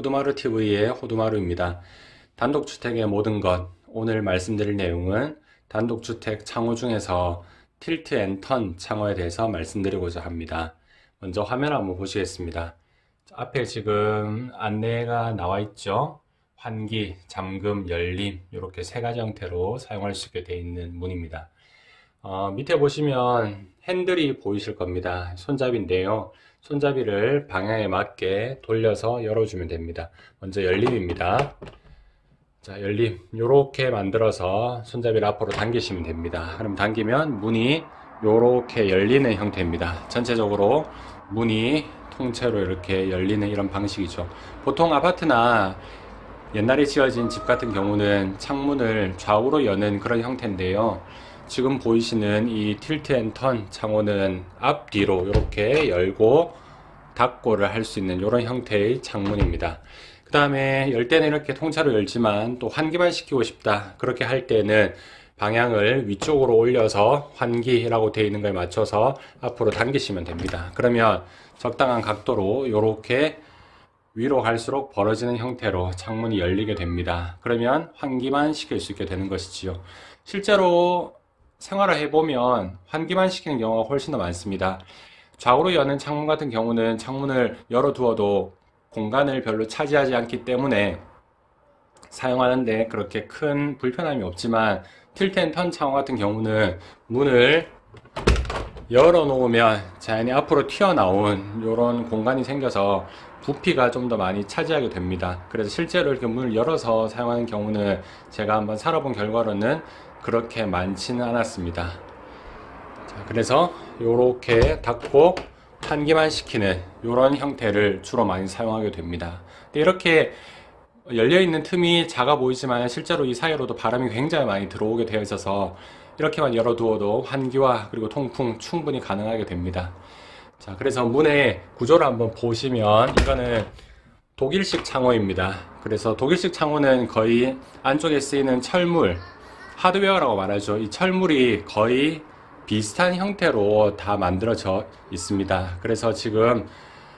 호두마루TV의 호두마루입니다. 단독주택의 모든 것, 오늘 말씀드릴 내용은 단독주택 창호 중에서 틸트 앤 턴 창호에 대해서 말씀드리고자 합니다. 먼저 화면 한번 보시겠습니다. 앞에 지금 안내가 나와 있죠. 환기, 잠금, 열림 이렇게 세 가지 형태로 사용할 수 있게 되어 있는 문입니다. 밑에 보시면 핸들이 보이실 겁니다. 손잡이인데요. 손잡이를 방향에 맞게 돌려서 열어주면 됩니다. 먼저 열림입니다. 자, 열림 요렇게 만들어서 손잡이를 앞으로 당기시면 됩니다. 그럼 당기면 문이 요렇게 열리는 형태입니다. 전체적으로 문이 통째로 이렇게 열리는 이런 방식이죠. 보통 아파트나 옛날에 지어진 집 같은 경우는 창문을 좌우로 여는 그런 형태인데요. 지금 보이시는 이 틸트 앤 턴 창호는 앞뒤로 이렇게 열고 닫고를 할 수 있는 이런 형태의 창문입니다. 그 다음에 열 때는 이렇게 통째로 열지만 또 환기만 시키고 싶다 그렇게 할 때는 방향을 위쪽으로 올려서 환기라고 되어 있는 거에 맞춰서 앞으로 당기시면 됩니다. 그러면 적당한 각도로 이렇게 위로 갈수록 벌어지는 형태로 창문이 열리게 됩니다. 그러면 환기만 시킬 수 있게 되는 것이지요. 실제로 생활을 해보면 환기만 시키는 경우가 훨씬 더 많습니다. 좌우로 여는 창문 같은 경우는 창문을 열어두어도 공간을 별로 차지하지 않기 때문에 사용하는데 그렇게 큰 불편함이 없지만 틸트 앤 턴 창호 같은 경우는 문을 열어 놓으면 자연히 앞으로 튀어나온 이런 공간이 생겨서 부피가 좀 더 많이 차지하게 됩니다. 그래서 실제로 이렇게 문을 열어서 사용하는 경우는 제가 한번 살아본 결과로는 그렇게 많지는 않았습니다. 자, 그래서 이렇게 닫고 환기만 시키는 이런 형태를 주로 많이 사용하게 됩니다. 근데 이렇게 열려있는 틈이 작아 보이지만 실제로 이 사이로도 바람이 굉장히 많이 들어오게 되어 있어서 이렇게만 열어두어도 환기와 그리고 통풍 충분히 가능하게 됩니다. 자, 그래서 문의 구조를 한번 보시면 이거는 독일식 창호입니다. 그래서 독일식 창호는 거의 안쪽에 쓰이는 철물, 하드웨어라고 말하죠. 이 철물이 거의 비슷한 형태로 다 만들어져 있습니다. 그래서 지금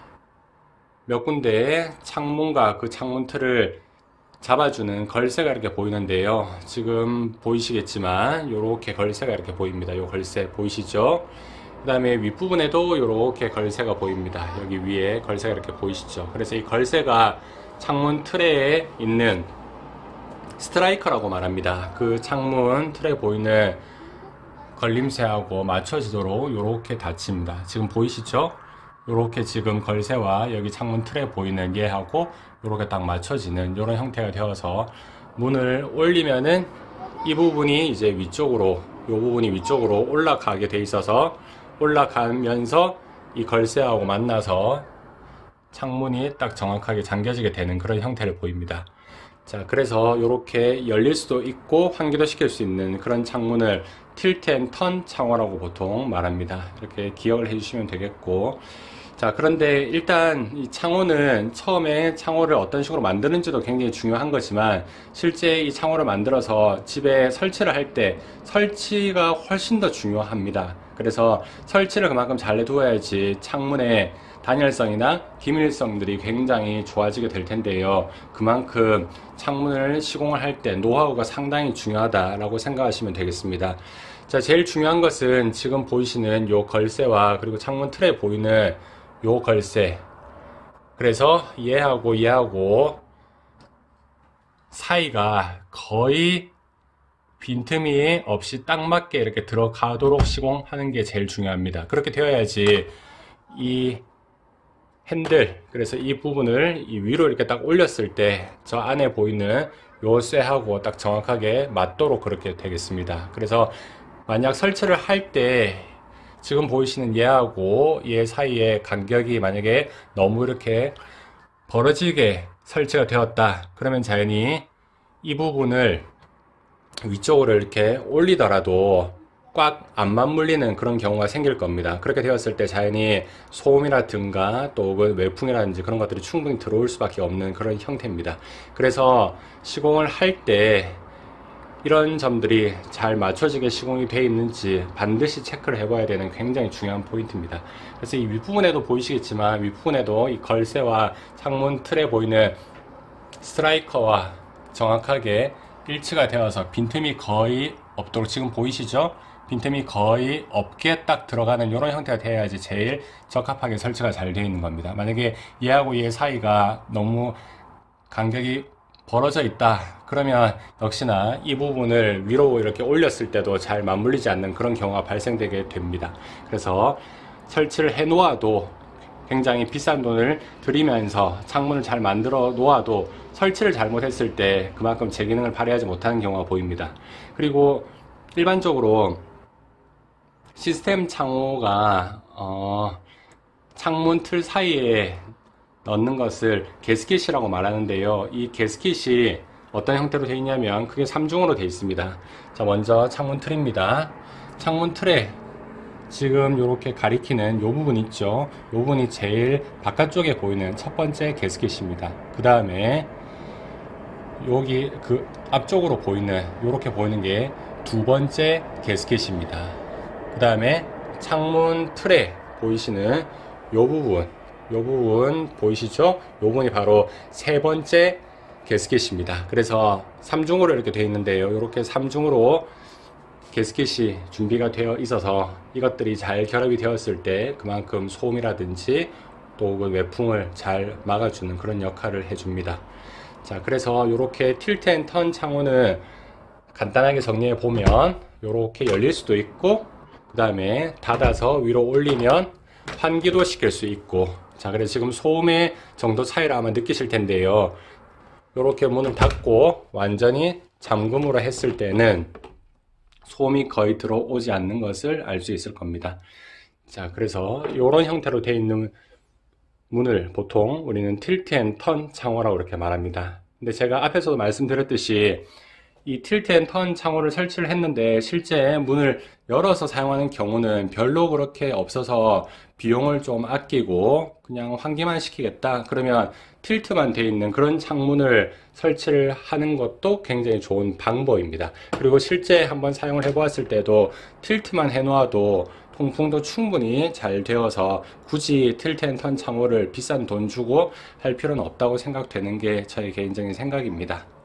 몇 군데의 창문과 그 창문 틀을 잡아주는 걸쇠가 이렇게 보이는데요. 지금 보이시겠지만 이렇게 걸쇠가 이렇게 보입니다. 이 걸쇠 보이시죠? 그 다음에 윗부분에도 이렇게 걸쇠가 보입니다. 여기 위에 걸쇠가 이렇게 보이시죠? 그래서 이 걸쇠가 창문 틀에 있는 스트라이커라고 말합니다. 그 창문 틀에 보이는 걸림새하고 맞춰지도록 이렇게 닫힙니다. 지금 보이시죠? 이렇게 지금 걸쇠와 여기 창문 틀에 보이는 얘하고 이렇게 딱 맞춰지는 이런 형태가 되어서 문을 올리면은 이 부분이 이제 위쪽으로, 이 부분이 위쪽으로 올라가게 돼 있어서 올라가면서 이 걸쇠하고 만나서 창문이 딱 정확하게 잠겨지게 되는 그런 형태를 보입니다. 자, 그래서 이렇게 열릴 수도 있고 환기도 시킬 수 있는 그런 창문을 틸트 앤 턴 창호라고 보통 말합니다. 이렇게 기억을 해주시면 되겠고, 자, 그런데 일단 이 창호는 처음에 창호를 어떤 식으로 만드는지도 굉장히 중요한 거지만 실제 이 창호를 만들어서 집에 설치를 할 때 설치가 훨씬 더 중요합니다. 그래서 설치를 그만큼 잘 해두어야지 창문의 단열성이나 기밀성들이 굉장히 좋아지게 될 텐데요. 그만큼 창문을 시공을 할 때 노하우가 상당히 중요하다라고 생각하시면 되겠습니다. 자, 제일 중요한 것은 지금 보이시는 요 걸쇠와 그리고 창문 틀에 보이는 요 걸쇠. 그래서 얘하고 사이가 거의 빈틈이 없이 딱 맞게 이렇게 들어가도록 시공하는 게 제일 중요합니다. 그렇게 되어야지 이 핸들, 그래서 이 부분을 이 위로 이렇게 딱 올렸을 때 저 안에 보이는 요 쇠하고 딱 정확하게 맞도록 그렇게 되겠습니다. 그래서 만약 설치를 할 때 지금 보이시는 얘하고 얘 사이의 간격이 만약에 너무 이렇게 벌어지게 설치가 되었다 그러면 자연히 이 부분을 위쪽으로 이렇게 올리더라도 꽉 안 맞물리는 그런 경우가 생길 겁니다. 그렇게 되었을 때 자연히 소음이라든가 또 외풍이라든지 그런 것들이 충분히 들어올 수밖에 없는 그런 형태입니다. 그래서 시공을 할 때 이런 점들이 잘 맞춰지게 시공이 되어 있는지 반드시 체크를 해봐야 되는 굉장히 중요한 포인트입니다. 그래서 이 윗부분에도 보이시겠지만 윗부분에도 이 걸쇠와 창문 틀에 보이는 스트라이커와 정확하게 일치가 되어서 빈틈이 거의 없도록, 지금 보이시죠? 빈틈이 거의 없게 딱 들어가는 이런 형태가 돼야지 제일 적합하게 설치가 잘 되어 있는 겁니다. 만약에 얘하고 얘 사이가 너무 간격이 벌어져 있다 그러면 역시나 이 부분을 위로 이렇게 올렸을 때도 잘 맞물리지 않는 그런 경우가 발생되게 됩니다. 그래서 설치를 해 놓아도 굉장히 비싼 돈을 들이면서 창문을 잘 만들어 놓아도 설치를 잘못했을 때 그만큼 제 기능을 발휘하지 못하는 경우가 보입니다. 그리고 일반적으로 시스템 창호가 창문 틀 사이에 넣는 것을 게스킷이라고 말하는데요. 이 게스킷이 어떤 형태로 되어 있냐면 크게 3중으로 되어 있습니다. 자, 먼저 창문 틀입니다. 창문 틀에 지금 이렇게 가리키는 이 부분 있죠. 이 부분이 제일 바깥쪽에 보이는 첫 번째 게스킷입니다. 그 다음에 여기 그 앞쪽으로 보이는 이렇게 보이는 게 두 번째 게스킷입니다. 그 다음에 창문 틀에 보이시는 이 부분 보이시죠? 이 부분이 바로 세 번째 게스킷입니다. 그래서 3중으로 이렇게 되어 있는데요. 이렇게 3중으로 게스킷이 준비가 되어 있어서 이것들이 잘 결합이 되었을 때 그만큼 소음이라든지 또 외풍을 잘 막아주는 그런 역할을 해줍니다. 자, 그래서 이렇게 틸트 앤 턴 창호는 간단하게 정리해 보면 이렇게 열릴 수도 있고 그 다음에 닫아서 위로 올리면 환기도 시킬 수 있고, 자, 그래서 지금 소음의 정도 차이를 아마 느끼실 텐데요. 이렇게 문을 닫고 완전히 잠금으로 했을 때는 소음이 거의 들어오지 않는 것을 알 수 있을 겁니다. 자, 그래서 이런 형태로 되어 있는 문을 보통 우리는 틸트 앤 턴 창호라고 이렇게 말합니다. 근데 제가 앞에서도 말씀드렸듯이 이 틸트 앤 턴 창호를 설치를 했는데 실제 문을 열어서 사용하는 경우는 별로 그렇게 없어서 비용을 좀 아끼고 그냥 환기만 시키겠다 그러면 틸트만 되어 있는 그런 창문을 설치를 하는 것도 굉장히 좋은 방법입니다. 그리고 실제 한번 사용을 해 보았을 때도 틸트만 해 놓아도 통풍도 충분히 잘 되어서 굳이 틸트 앤 턴 창호를 비싼 돈 주고 할 필요는 없다고 생각되는 게 저의 개인적인 생각입니다.